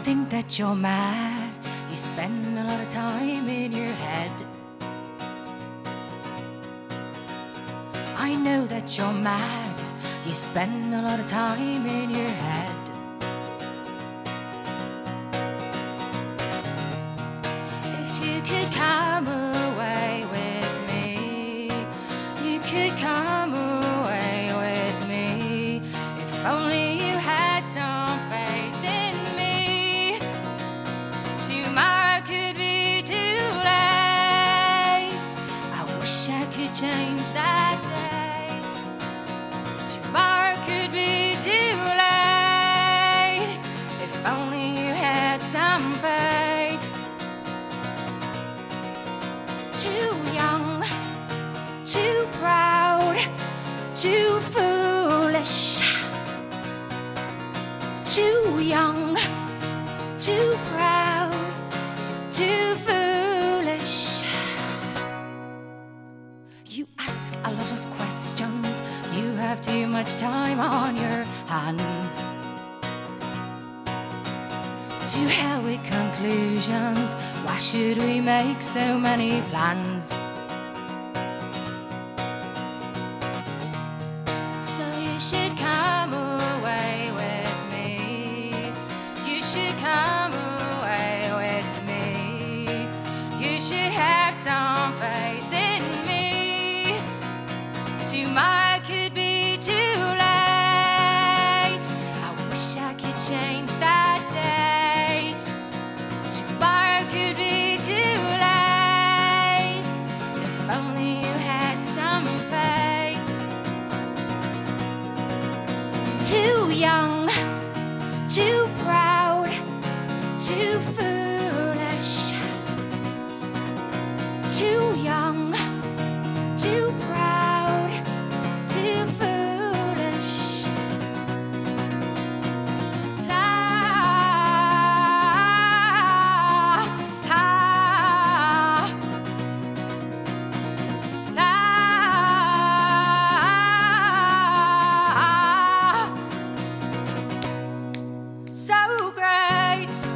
think that you're mad. You spend a lot of time in your head. I know that you're mad. You spend a lot of time in your head. If you could come away with me, you could come away with me. If only you had some faith in me. Tomorrow could be too late. I wish I could change that date. Tomorrow could be too late. If only you had some faith. Too young, too proud, too foolish. Too young, too proud, too foolish. You ask a lot of questions. You have too much time on your hands. To hell with conclusions. Why should we make so many plans? So you should come away with me. You should come away with me. You should have some faith in me. Tomorrow could be too late. I wish I could change that date. Tomorrow could be too late. If only you had some faith. Too young, too proud, too foolish. Too young, too proud, too foolish. La, la, la. So great.